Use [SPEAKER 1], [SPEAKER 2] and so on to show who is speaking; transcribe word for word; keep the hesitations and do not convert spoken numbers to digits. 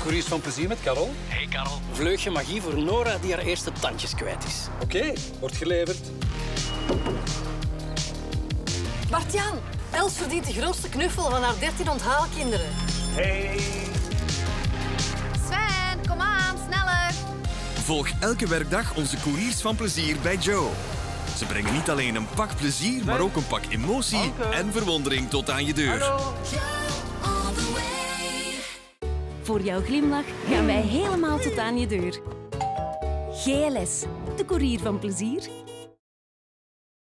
[SPEAKER 1] Couriers van plezier met Karel.
[SPEAKER 2] Hey Karel. Vleugje magie voor Nora die haar eerste tandjes kwijt is.
[SPEAKER 1] Oké, okay, wordt geleverd.
[SPEAKER 3] Bart-Jan, Els verdient de grootste knuffel van haar dertien onthaalkinderen.
[SPEAKER 1] Hey.
[SPEAKER 4] Sven, kom aan, sneller.
[SPEAKER 5] Volg elke werkdag onze Couriers van plezier bij Joe. Ze brengen niet alleen een pak plezier, maar ook een pak emotie
[SPEAKER 1] Anke.
[SPEAKER 5] en verwondering tot aan je deur.
[SPEAKER 1] Hallo.
[SPEAKER 6] Voor jouw glimlach gaan wij helemaal tot aan je deur. G L S, de Courier van plezier.